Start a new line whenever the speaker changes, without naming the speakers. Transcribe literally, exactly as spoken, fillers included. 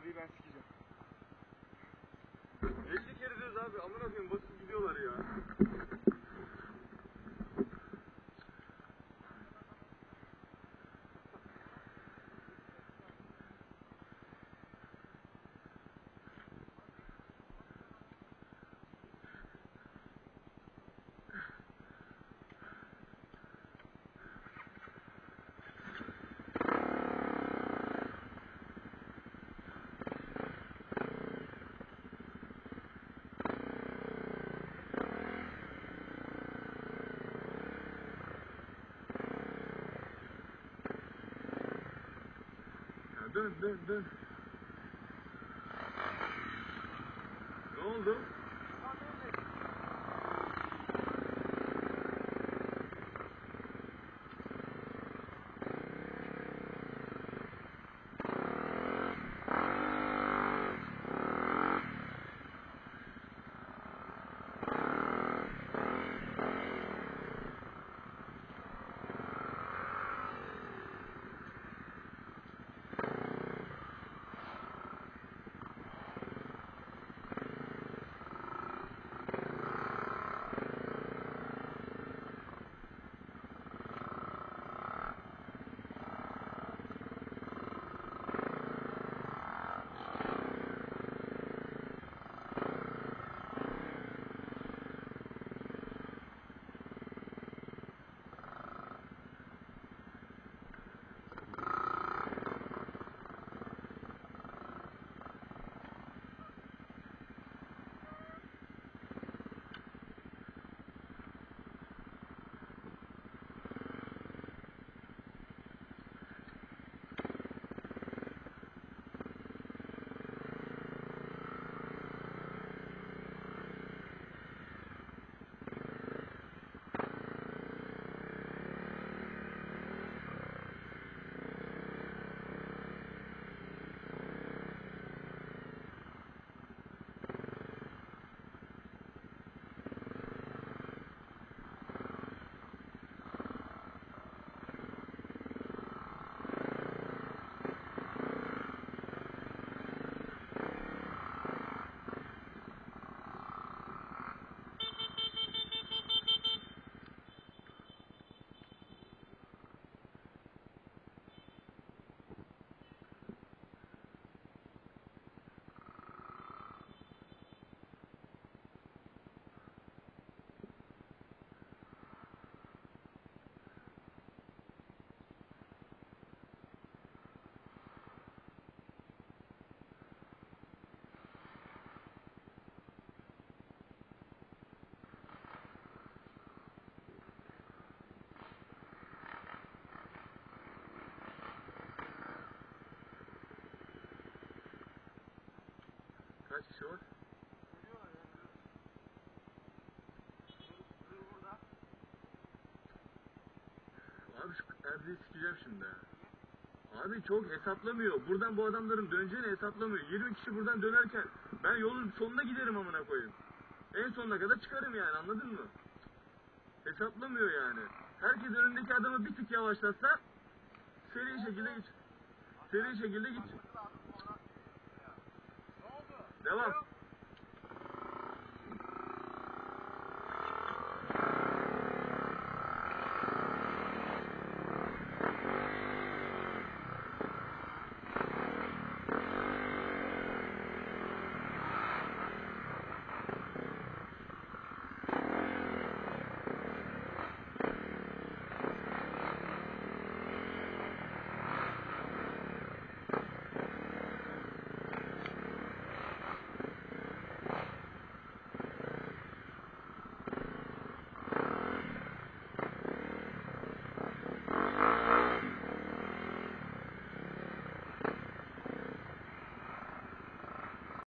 Arabayı ben sikeceğim.
elli kere diyoruz abi, amına koyayım, basıp gidiyorlar ya. Dön dön dön. Ne oldu? Kaç kişi var? Abi şu Erdi'yi sikeceğim şimdi. Abi çok hesaplamıyor. Buradan bu adamların döneceğini hesaplamıyor. yirmi kişi buradan dönerken ben yolun sonuna giderim amına koyayım. En sonuna kadar çıkarım yani, anladın mı? Hesaplamıyor yani. Herkes önündeki adamı bir tık yavaşlatsa seri şekilde git. Seri şekilde git. Devam.